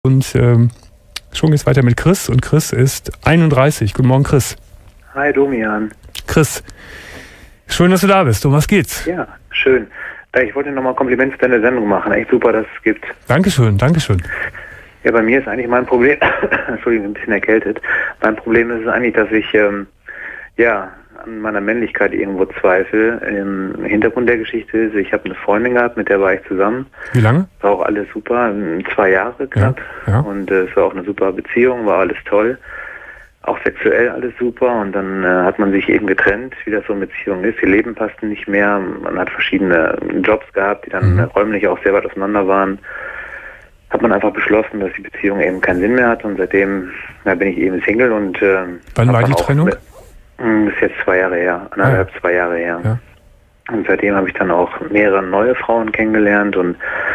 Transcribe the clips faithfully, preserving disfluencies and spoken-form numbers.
Und ähm, schon geht's weiter mit Chris. Und Chris ist einunddreißig. Guten Morgen, Chris. Hi, Domian. Chris, schön, dass du da bist. Um was geht's? Ja, schön. Ich wollte nochmal Kompliment zu deiner Sendung machen. Echt super, dass es gibt. Dankeschön, Dankeschön. Ja, bei mir ist eigentlich mein Problem, Entschuldigung, ein bisschen erkältet. Mein Problem ist eigentlich, dass ich, ähm, ja, an meiner Männlichkeit irgendwo zweifle. Im Hintergrund der Geschichte ist, ich habe eine Freundin gehabt, mit der war ich zusammen. Wie lange? War auch alles super, zwei Jahre knapp. Ja, ja. Und äh, es war auch eine super Beziehung, war alles toll. Auch sexuell alles super. Und dann äh, hat man sich eben getrennt, wie das so in Beziehungen ist. Die Leben passten nicht mehr. Man hat verschiedene Jobs gehabt, die dann mhm. räumlich auch sehr weit auseinander waren. Hat man einfach beschlossen, dass die Beziehung eben keinen Sinn mehr hat. Und seitdem na, bin ich eben Single. Und äh, wann war die Trennung? Mit, Das ist jetzt zwei Jahre her, anderthalb, ah, ja. zwei Jahre her. Ja. Und seitdem habe ich dann auch mehrere neue Frauen kennengelernt und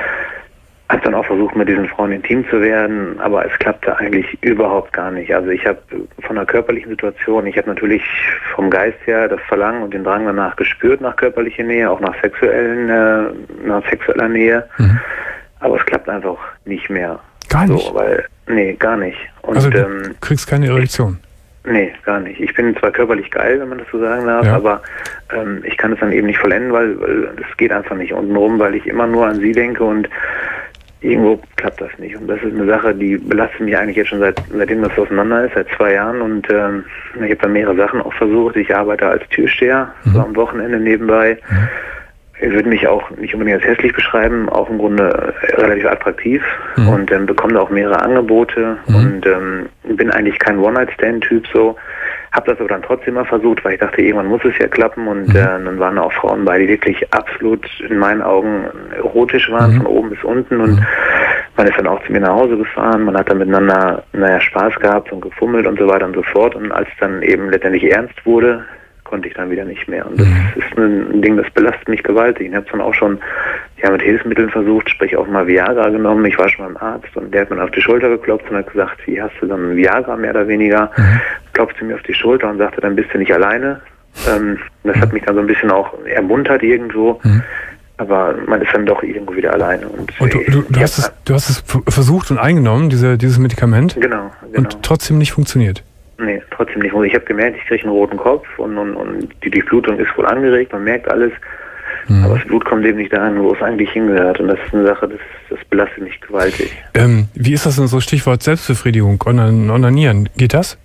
habe dann auch versucht, mit diesen Frauen intim zu werden, aber es klappte eigentlich überhaupt gar nicht. Also ich habe von der körperlichen Situation, ich habe natürlich vom Geist her das Verlangen und den Drang danach gespürt, nach körperlicher Nähe, auch nach sexuellen, äh, nach sexueller Nähe, mhm. aber es klappt einfach nicht mehr. Gar nicht? So, weil, nee, gar nicht. Und, also du ähm, kriegst keine Erektion? Nee, gar nicht. Ich bin zwar körperlich geil, wenn man das so sagen darf, ja. aber ähm, ich kann es dann eben nicht vollenden, weil, weil das geht einfach nicht untenrum, weil ich immer nur an sie denke und irgendwo klappt das nicht. Und das ist eine Sache, die belastet mich eigentlich jetzt schon seit seitdem das auseinander ist, seit zwei Jahren. Und ähm, ich habe dann mehrere Sachen auch versucht. Ich arbeite als Türsteher, mhm. so am Wochenende nebenbei. Mhm. Ich würde mich auch nicht unbedingt als hässlich beschreiben, auch im Grunde relativ attraktiv mhm. und ähm, bekomme da auch mehrere Angebote mhm. und ähm, bin eigentlich kein One-Night-Stand-Typ so. Habe das aber dann trotzdem mal versucht, weil ich dachte, irgendwann muss es ja klappen und mhm. äh, dann waren auch Frauen bei, die wirklich absolut in meinen Augen erotisch waren, mhm. von oben bis unten und mhm. man ist dann auch zu mir nach Hause gefahren, man hat dann miteinander, naja, Spaß gehabt und gefummelt und so weiter und so fort und als dann eben letztendlich ernst wurde, konnte ich dann wieder nicht mehr. Und das mhm. ist ein Ding, das belastet mich gewaltig. Ich habe es dann auch schon ja, mit Hilfsmitteln versucht, sprich auch mal Viagra genommen. Ich war schon beim Arzt und der hat mir auf die Schulter geklopft und hat gesagt, wie hast du dann Viagra mehr oder weniger? Mhm. Klopfte mir auf die Schulter und sagte, dann bist du nicht alleine. Ähm, das hat mich dann so ein bisschen auch ermuntert irgendwo. Mhm. Aber man ist dann doch irgendwo wieder alleine. Und, und du, du, du, hast es, du hast es versucht und eingenommen, diese, dieses Medikament? Genau, genau. Und trotzdem nicht funktioniert? Nee, trotzdem nicht. Ich habe gemerkt, ich kriege einen roten Kopf und, und, und die Durchblutung ist wohl angeregt, man merkt alles, mhm. aber das Blut kommt eben nicht dahin, wo es eigentlich hingehört. Und das ist eine Sache, das, das belastet mich gewaltig. Ähm, wie ist das denn so, Stichwort Selbstbefriedigung, Onanieren? Geht das?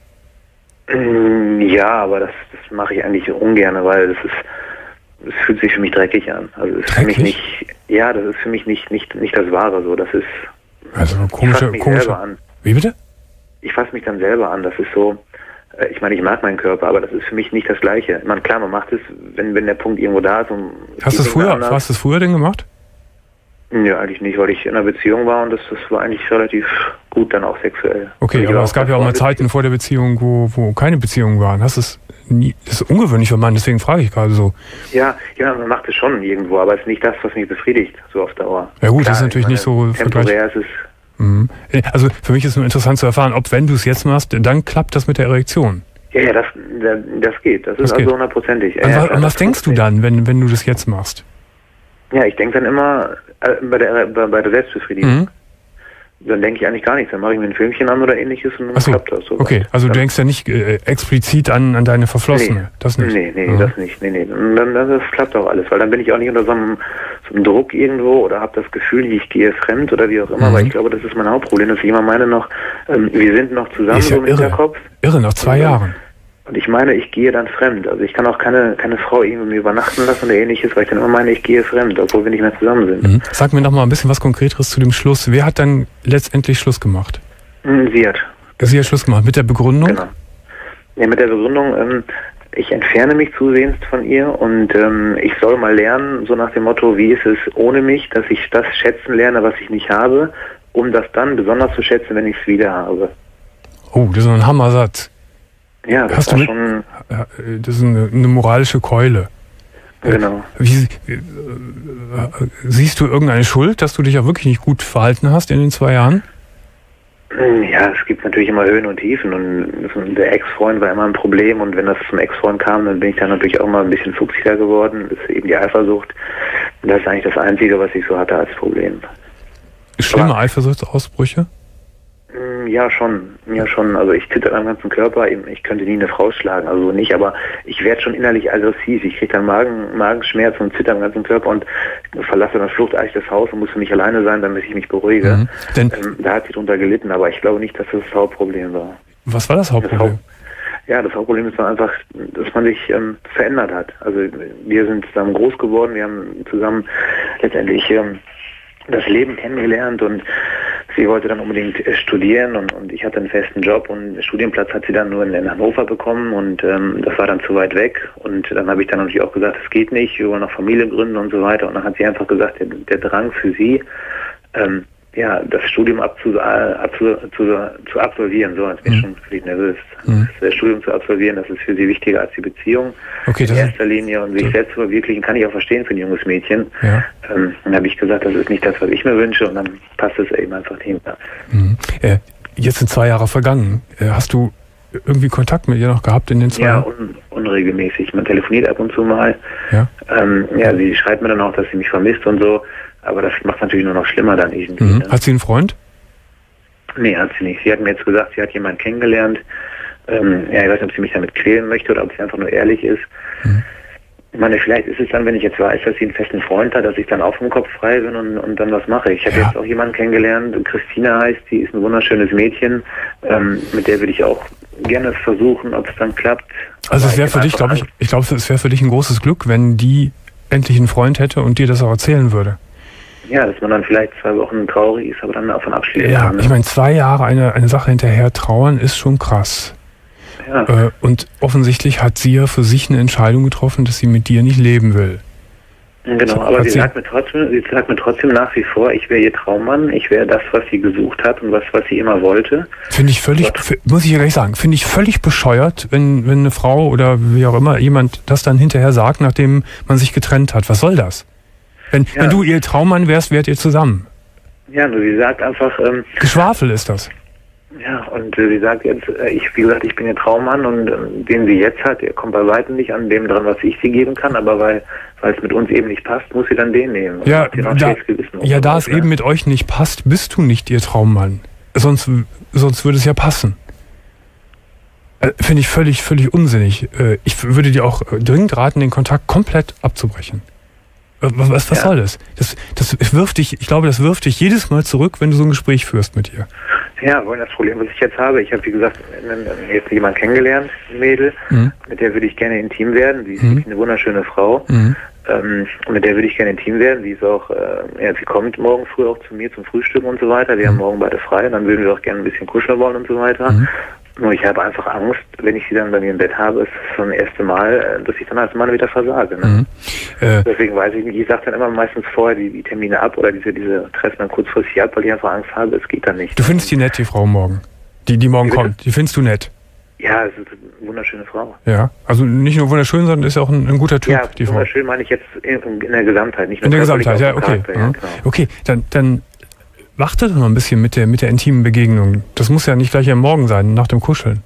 Ja, aber das, das mache ich eigentlich ungern, weil das ist, es fühlt sich für mich dreckig an. Also es ist für mich nicht, ja, das ist für mich nicht, nicht, nicht das Wahre so. Das ist, also komische, komische. An. Wie bitte? Ich fasse mich dann selber an, das ist so, ich meine, ich mag meinen Körper, aber das ist für mich nicht das Gleiche. Ich meine, klar, man macht es, wenn, wenn der Punkt irgendwo da ist. Und hast du es früher, hast du es früher denn gemacht? Ja, eigentlich nicht, weil ich in einer Beziehung war und das, das war eigentlich relativ gut dann auch sexuell. Okay, aber es gab ja auch mal Zeiten vor der Beziehung, wo, wo keine Beziehungen waren. Hast du es nie, das ist ungewöhnlich für Mann, deswegen frage ich gerade so. Ja, ja, man macht es schon irgendwo, aber es ist nicht das, was mich befriedigt, so auf Dauer. Ja gut, klar, das ist natürlich meine, nicht so temporär ist es. Also für mich ist es nur interessant zu erfahren, ob wenn du es jetzt machst, dann klappt das mit der Erektion. Ja, ja, das, das geht. Das, das ist geht. Also hundertprozentig. Ja, und ja, was, und was denkst du dann, wenn, wenn du das jetzt machst? Ja, ich denke dann immer äh, bei, der, bei, bei der Selbstbefriedigung. Mhm. Dann denke ich eigentlich gar nichts. Dann mache ich mir ein Filmchen an oder ähnliches und dann so. klappt das so. Okay, also du denkst ja nicht äh, explizit an, an deine Verflossene. Nee, das nicht. Nee, nee, mhm. das nicht. Nee, nee. Und dann, das klappt auch alles, weil dann bin ich auch nicht unter so einem, so einem Druck irgendwo oder habe das Gefühl, ich gehe fremd oder wie auch immer, mhm. weil ich glaube, das ist mein Hauptproblem, dass ich immer meine noch, ähm, wir sind noch zusammen ist ja so im irre. Hinterkopf. Irre, nach zwei und, Jahren. Und ich meine, ich gehe dann fremd. Also ich kann auch keine, keine Frau irgendwie übernachten lassen oder ähnliches, weil ich dann immer meine, ich gehe fremd, obwohl wir nicht mehr zusammen sind. Mhm. Sag mir noch mal ein bisschen was Konkreteres zu dem Schluss. Wer hat dann letztendlich Schluss gemacht? Sie hat. Sie hat Schluss gemacht. Mit der Begründung? Genau. Ja, mit der Begründung, ähm, ich entferne mich zusehends von ihr und ähm, ich soll mal lernen, so nach dem Motto, wie ist es ohne mich, dass ich das schätzen lerne, was ich nicht habe, um das dann besonders zu schätzen, wenn ich es wieder habe. Oh, das ist ein Hammersatz. Ja, das Hast war du mit, schon... Das ist eine, eine moralische Keule. Genau. Wie, wie, siehst du irgendeine Schuld, dass du dich ja wirklich nicht gut verhalten hast in den zwei Jahren? Ja, es gibt natürlich immer Höhen und Tiefen und der Ex-Freund war immer ein Problem und wenn das zum Ex-Freund kam, dann bin ich dann natürlich auch mal ein bisschen fuchsiger geworden. Das ist eben die Eifersucht. Und das ist eigentlich das Einzige, was ich so hatte als Problem. Schlimme Eifersuchtsausbrüche? Ja, schon. Ja, schon. Also ich zitter am ganzen Körper. Ich könnte nie eine Frau schlagen, also nicht. Aber ich werde schon innerlich aggressiv. Ich kriege dann Magen, Magenschmerzen und zitter am ganzen Körper und verlasse dann fluchtartig das Haus und muss für mich alleine sein, damit ich mich beruhige. Mhm. Denn ähm, da hat sie drunter gelitten, aber ich glaube nicht, dass das das Hauptproblem war. Was war das Hauptproblem? Das Haupt, ja, das Hauptproblem ist dann einfach, dass man sich ähm, verändert hat. Also wir sind zusammen groß geworden, wir haben zusammen letztendlich ähm, das Leben kennengelernt und sie wollte dann unbedingt studieren und, und ich hatte einen festen Job und einen Studienplatz hat sie dann nur in, in Hannover bekommen und ähm, das war dann zu weit weg und dann habe ich dann natürlich auch gesagt, es geht nicht, wir wollen noch Familie gründen und so weiter und dann hat sie einfach gesagt, der, der Drang für sie, ähm, ja, das Studium abzu, abzu, zu, zu absolvieren, so, jetzt bin ich mhm. schon völlig nervös. Mhm. Das Studium zu absolvieren, das ist für sie wichtiger als die Beziehung. Okay, in erster Linie und sich selbst zu verwirklichen, kann ich auch verstehen für ein junges Mädchen. Ja. Ähm, dann habe ich gesagt, das ist nicht das, was ich mir wünsche und dann passt es eben einfach nicht mehr. Mhm. Äh, jetzt sind zwei Jahre vergangen. Äh, hast du irgendwie Kontakt mit ihr noch gehabt in den zwei Jahren? Ja, un, unregelmäßig. Man telefoniert ab und zu mal. Ja. Ähm, ja, sie schreibt mir dann auch, dass sie mich vermisst und so. Aber das macht natürlich nur noch schlimmer dann irgendwie. Mhm. Ne? Hat sie einen Freund? Nee, hat sie nicht. Sie hat mir jetzt gesagt, sie hat jemanden kennengelernt. Ähm, ja, ich weiß nicht, ob sie mich damit quälen möchte oder ob sie einfach nur ehrlich ist. Mhm. Ich meine, vielleicht ist es dann, wenn ich jetzt weiß, dass sie einen festen Freund hat, dass ich dann auch vom Kopf frei bin und, und dann was mache. Ich habe ja. jetzt auch jemanden kennengelernt, Christina heißt, die ist ein wunderschönes Mädchen. Ähm, mit der würde ich auch gerne versuchen, ob es dann klappt. Also es wäre für dich, glaube ich, ich glaube, es wäre für dich ein großes Glück, wenn die endlich einen Freund hätte und dir das auch erzählen würde. Ja, dass man dann vielleicht zwei Wochen traurig ist, aber dann davon abschließen ja, kann. Ne? Ich meine, zwei Jahre eine, eine Sache hinterher trauern ist schon krass. Ja. Äh, und offensichtlich hat sie ja für sich eine Entscheidung getroffen, dass sie mit dir nicht leben will. Genau, so, aber sie sie sagt, mir trotzdem, sie sagt mir trotzdem nach wie vor, ich wäre ihr Traummann, ich wäre das, was sie gesucht hat und was, was sie immer wollte. Finde ich völlig, f- muss ich ja gleich sagen, finde ich völlig bescheuert, wenn, wenn eine Frau oder wie auch immer jemand das dann hinterher sagt, nachdem man sich getrennt hat. Was soll das? Wenn, ja. wenn du ihr Traummann wärst, wärt ihr zusammen. Ja, nur sie sagt einfach... Ähm, Geschwafel ist das. Ja, und äh, sie sagt jetzt, äh, ich, wie gesagt, ich bin ihr Traummann und äh, den sie jetzt hat, der kommt bei weitem nicht an dem dran, was ich sie geben kann, aber weil weil es mit uns eben nicht passt, muss sie dann den nehmen. Ja, da, ja, da es eben mit euch nicht passt, bist du nicht ihr Traummann. Sonst, sonst würde es ja passen. Äh, Finde ich völlig, völlig unsinnig. Äh, ich würde dir auch dringend raten, den Kontakt komplett abzubrechen. Was, was, was ja. soll das? Das, das wirft dich, ich glaube, das wirft dich jedes Mal zurück, wenn du so ein Gespräch führst mit ihr. Ja, weil das Problem, was ich jetzt habe, ich habe, wie gesagt, jetzt jemanden kennengelernt, ein Mädel, mhm. mit der würde ich gerne intim werden. Sie ist mhm. eine wunderschöne Frau. Mhm. Ähm, mit der würde ich gerne intim werden. Sie ist auch, äh, ja, sie kommt morgen früh auch zu mir zum Frühstück und so weiter. Wir mhm. haben morgen beide frei, dann würden wir auch gerne ein bisschen kuscheln wollen und so weiter. Mhm. Nur ich habe einfach Angst, wenn ich sie dann bei mir im Bett habe, ist es schon das erste Mal, dass ich dann als Mann wieder versage. Ne? Mhm. Äh, Deswegen weiß ich nicht, ich sage dann immer meistens vorher die, die Termine ab oder diese, diese Treffen dann kurzfristig ab, weil ich einfach Angst habe, es geht dann nicht. Du findest die nett, die Frau morgen? Die, die morgen kommt, die findest du nett? Ja, es ist eine wunderschöne Frau. Ja, also nicht nur wunderschön, sondern ist auch ein, ein guter Typ, ja, die Frau. Ja, wunderschön meine ich jetzt in, in der Gesamtheit, nicht nur in der Gesamtheit, ja, okay. Charakter, ja, genau. Okay, dann, dann warte doch noch ein bisschen mit der, mit der intimen Begegnung. Das muss ja nicht gleich am Morgen sein, nach dem Kuscheln.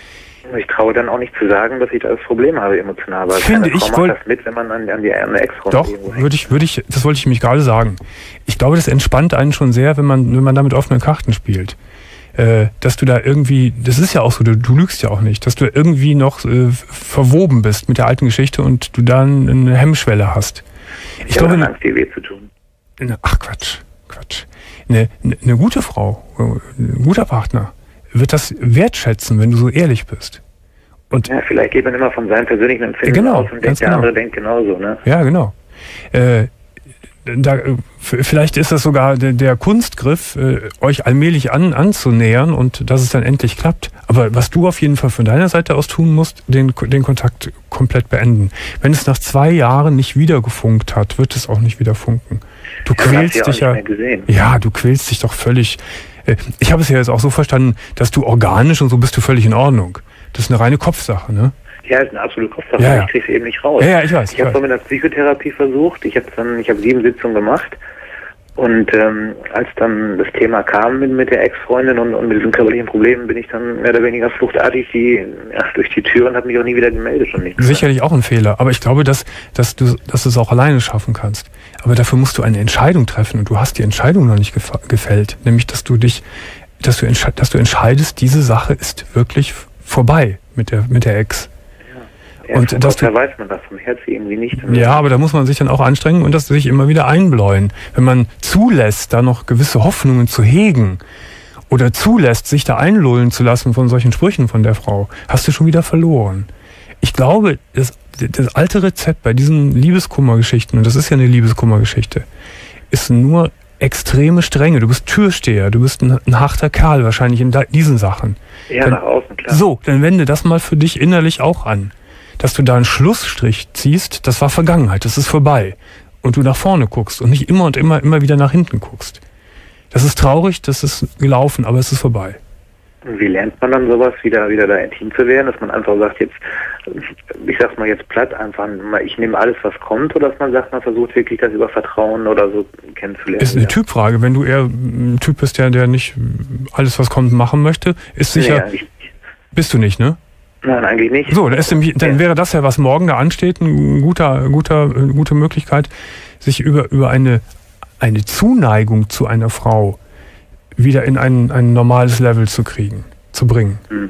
Ich traue dann auch nicht zu sagen, dass ich das Problem habe emotional. Weil Finde ich, Frau macht das mit, wenn man an, an die an Ex rum Doch, würde ich, würde ich, das wollte ich mich gerade sagen. Ich glaube, das entspannt einen schon sehr, wenn man, wenn man da mit offenen Karten spielt. Äh, dass du da irgendwie, das ist ja auch so, du, du lügst ja auch nicht, dass du irgendwie noch äh, verwoben bist mit der alten Geschichte und du dann eine Hemmschwelle hast. Ich, ich glaube, habe Angst, dir weh zu tun. Ne, ach Quatsch, Quatsch. Eine, eine, eine gute Frau, ein guter Partner wird das wertschätzen, wenn du so ehrlich bist. Und ja, vielleicht geht man immer von seinem persönlichen Empfinden genau, aus und denkt, der genau. andere denkt genauso, ne? Ja, genau. Äh, da, vielleicht ist das sogar der, der Kunstgriff, äh, euch allmählich an, anzunähern und dass es dann endlich klappt. Aber was du auf jeden Fall von deiner Seite aus tun musst, den, den Kontakt komplett beenden. Wenn es nach zwei Jahren nicht wieder gefunkt hat, wird es auch nicht wieder funken. Du ja, quälst dich ja. Ja, du quälst dich doch völlig. Äh, ich habe es ja jetzt auch so verstanden, dass du organisch und so bist du völlig in Ordnung. Das ist eine reine Kopfsache, ne? Ja, das ist eine absolute Kopfsache. Ja, ja. Ich kriege es eben nicht raus. Ja, ja, ich weiß. Ich habe es mit der Psychotherapie versucht. Ich habe dann, ich habe sieben Sitzungen gemacht. Und ähm, als dann das Thema kam mit, mit der Ex-Freundin und, und mit diesen körperlichen Problemen, bin ich dann mehr oder weniger fluchtartig die, ja, durch die Tür und habe mich auch nie wieder gemeldet. Und nichts Sicherlich auch ein Fehler. Aber ich glaube, dass, dass, du, dass du es auch alleine schaffen kannst. Aber dafür musst du eine Entscheidung treffen. Und du hast die Entscheidung noch nicht gef- gefällt. Nämlich, dass du dich dass du, entsche- dass du entscheidest, diese Sache ist wirklich vorbei mit der, mit der Ex. Ja, und dass du, weiß man das vom Herz irgendwie nicht. Ja, aber da muss man sich dann auch anstrengen und das sich immer wieder einbläuen. Wenn man zulässt, da noch gewisse Hoffnungen zu hegen oder zulässt, sich da einlullen zu lassen von solchen Sprüchen von der Frau, hast du schon wieder verloren. Ich glaube, das, das alte Rezept bei diesen Liebeskummergeschichten, und das ist ja eine Liebeskummergeschichte, ist nur extreme Strenge. Du bist Türsteher, du bist ein, ein harter Kerl wahrscheinlich in da, diesen Sachen. Ja, dann, nach außen, klar. So, dann wende das mal für dich innerlich auch an. Dass du da einen Schlussstrich ziehst, das war Vergangenheit, das ist vorbei. Und du nach vorne guckst und nicht immer und immer, immer wieder nach hinten guckst. Das ist traurig, das ist gelaufen, aber es ist vorbei. Und wie lernt man dann sowas, wieder, wieder da intim zu werden, dass man einfach sagt, jetzt, ich sag's mal jetzt platt, einfach, ich nehme alles, was kommt, oder dass man sagt, man versucht wirklich das über Vertrauen oder so kennenzulernen? Ist eine ja. Typfrage. Wenn du eher ein Typ bist, der, der nicht alles, was kommt, machen möchte, ist sicher, nee, bist du nicht, ne? Nein, eigentlich nicht. So, dann, ist nämlich, dann wäre das ja, was morgen da ansteht, eine guter, guter, gute Möglichkeit, sich über, über eine, eine Zuneigung zu einer Frau wieder in ein, ein normales Level zu kriegen, zu bringen. Hm.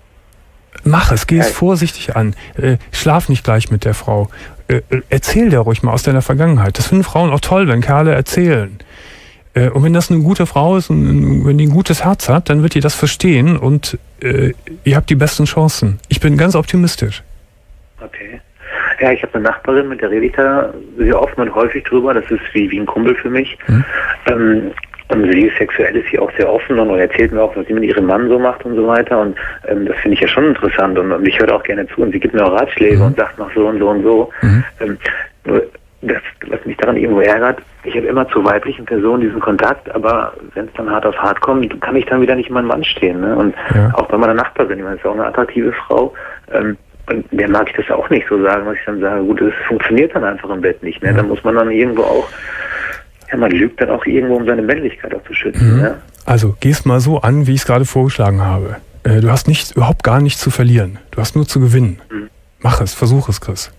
Mach es, geh es ja. vorsichtig an. Äh, schlaf nicht gleich mit der Frau. Äh, erzähl der ruhig mal aus deiner Vergangenheit. Das finden Frauen auch toll, wenn Kerle erzählen. Und wenn das eine gute Frau ist und wenn die ein gutes Herz hat, dann wird die das verstehen und äh, ihr habt die besten Chancen. Ich bin ganz optimistisch. Okay. Ja, ich habe eine Nachbarin, mit der rede ich da sehr offen und häufig drüber. Das ist wie, wie ein Kumpel für mich. Hm. Ähm, und sie ist sexuell, ist sie auch sehr offen und erzählt mir auch, was sie mit ihrem Mann so macht und so weiter. Und ähm, das finde ich ja schon interessant und, und ich höre auch gerne zu. Und sie gibt mir auch Ratschläge hm. und sagt noch so und so und so. Hm. Ähm, nur das, was mich daran irgendwo ärgert, ich habe immer zu weiblichen Personen diesen Kontakt, aber wenn es dann hart auf hart kommt, kann ich dann wieder nicht meinem Mann stehen. Ne? Und ja. auch bei meiner Nachbarin, ich meine, das ist auch eine attraktive Frau, ähm, und der mag ich das auch nicht so sagen, was ich dann sage, gut, das funktioniert dann einfach im Bett nicht. Ne? Ja. Da muss man dann irgendwo auch, ja, man lügt dann auch irgendwo, um seine Männlichkeit auch zu schützen. Mhm. Ja? Also, gehst mal so an, wie ich es gerade vorgeschlagen habe. Äh, du hast nicht, überhaupt gar nichts zu verlieren. Du hast nur zu gewinnen. Mhm. Mach es, versuch es, Chris.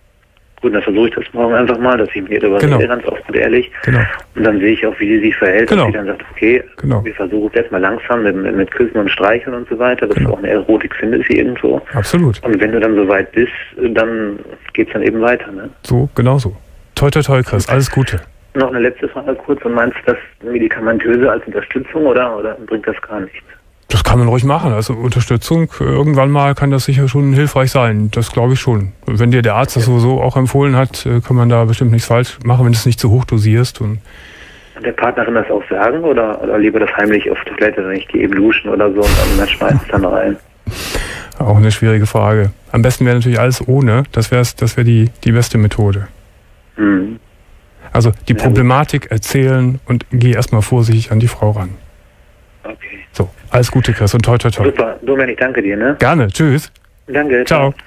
Gut, dann versuche ich das morgen einfach mal, dass ich mit ihr darüber genau. rede, ganz offen und ehrlich. Genau. Und dann sehe ich auch, wie sie sich verhält. Genau. Und sie dann sagt, okay, genau. wir versuchen es erstmal langsam mit, mit, mit Küssen und Streicheln und so weiter. Das genau. auch eine Erotik findet sie irgendwo. Absolut. Und wenn du dann soweit bist, dann geht's dann eben weiter. Ne? So, genau so. Toi, toi, toi, Chris. Alles Gute. Noch eine letzte Frage kurz. Und meinst du das medikamentöse als Unterstützung oder, oder bringt das gar nichts? Das kann man ruhig machen. Also Unterstützung, irgendwann mal kann das sicher schon hilfreich sein. Das glaube ich schon. Wenn dir der Arzt das sowieso auch empfohlen hat, kann man da bestimmt nichts falsch machen, wenn du es nicht zu hoch dosierst. Und Und der Partnerin das auch sagen oder, oder lieber das heimlich auf Toilette, wenn ich gehe eben duschen oder so und dann schmeißt es dann rein? Auch eine schwierige Frage. Am besten wäre natürlich alles ohne. Das wäre das wär die, die beste Methode. Mhm. Also die ja, Problematik gut. erzählen und geh erstmal vorsichtig an die Frau ran. Okay. So, alles Gute, Chris, und toi, toi, toi. Super, Dominik, ich danke dir, ne? Gerne, tschüss. Danke. Ciao. Ciao.